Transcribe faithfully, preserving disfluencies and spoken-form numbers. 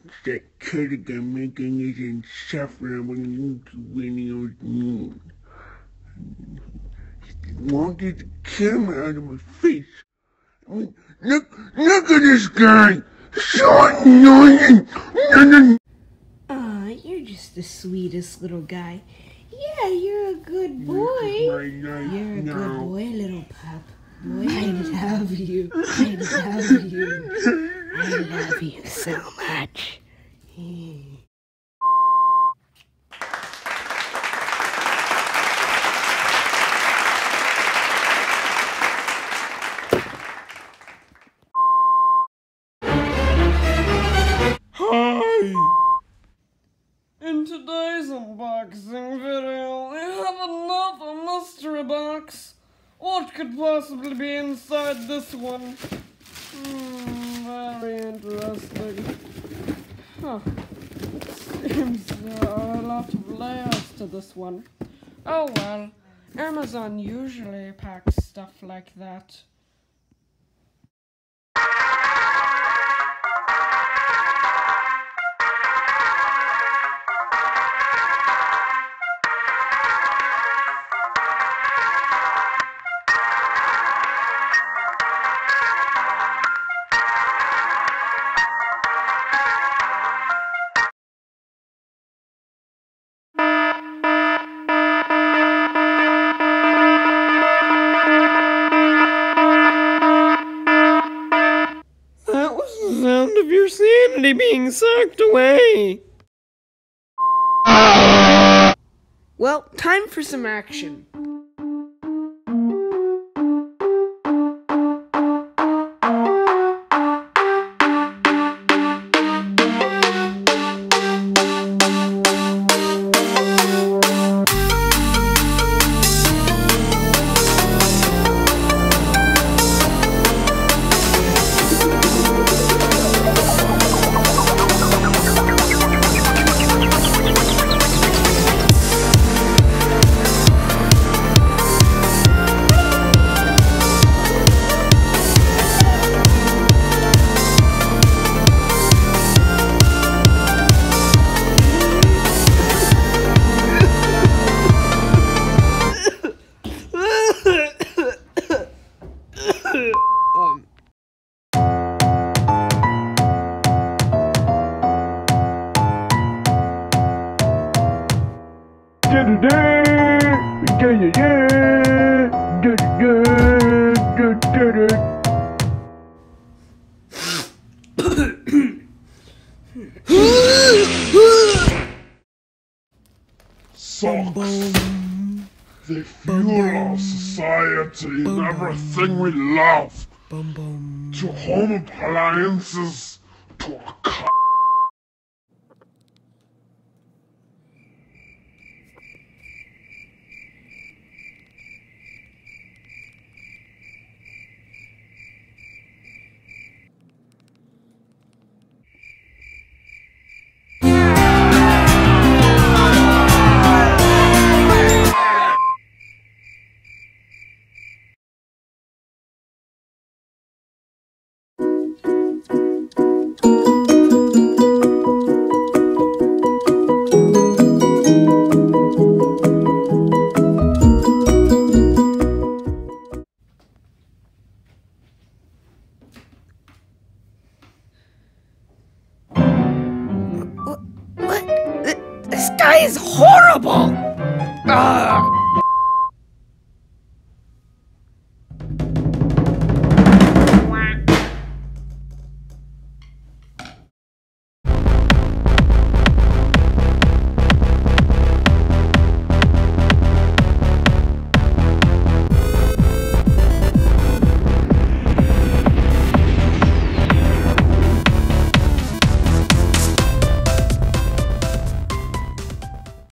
that could have making it insufferable when he was mean. He wanted to kill me out of my face. I mean, look, look at this guy! So annoying! Aw, you're just the sweetest little guy. Yeah, you're a good boy. You're a now. good boy, little pup. Boy, I love you. I love you. I love you so much. Hi! In today's unboxing video, we have another mystery box. What could possibly be inside this one? Hmm, very interesting. Huh. It seems there are a lot of layers to this one. Oh well, Amazon usually packs stuff like that. That was the sound of your sanity being sucked away. Well, time for some action. um. Socks. They fuel our society and everything we love. To home appliances, to our car. This guy is horrible! Ugh.